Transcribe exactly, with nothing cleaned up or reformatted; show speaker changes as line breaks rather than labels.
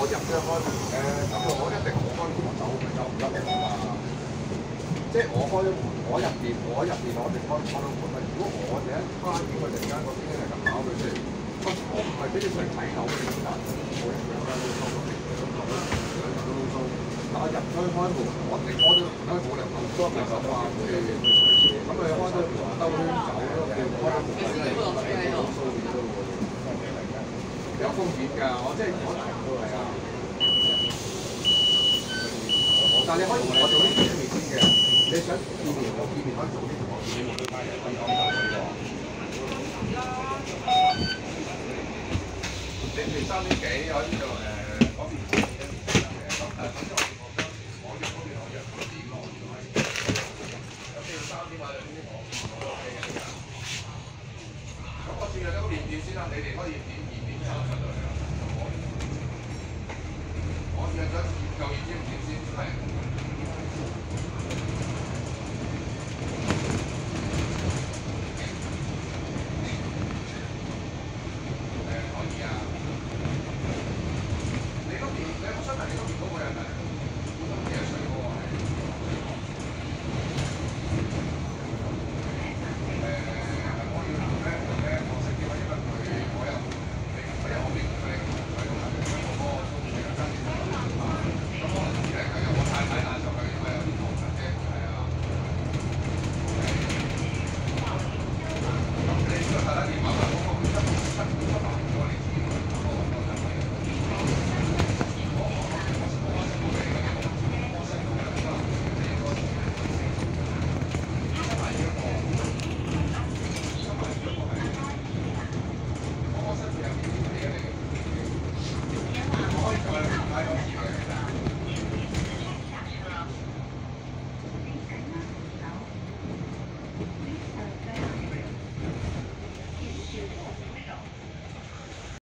入咗開門嘅，咁我一定我開門我走，走唔得嘅嘛。即係我開咗門，我入邊，我入邊我一定開開到門啦。如果我哋一開點，佢突然間個天係咁搞佢出嚟，我我唔係俾你上嚟睇樓嘅，咁但係我一樣啦，都收到你兩頭啦，兩頭都收。但係入咗開門，我哋開咗門咧冇理由咁多人咁話佢，咁佢開咗門兜圈走咯，叫開咗門咧係冇數嘅咯喎。有風險㗎，我即係可能都係啊。但係你可以同我做呢啲面先嘅，你想見面我見面可以做啲同我見面對家人可以講就呢個。你譬如三點幾我呢度誒嗰邊嘅，咁誒總之我我約嗰邊我約幾點我點係，有機會三點或者兩點我我都 OK 嘅。咁我轉入咗個連點先啦，你哋可以點二點三出嚟啊。我約咗夠二點五點先係。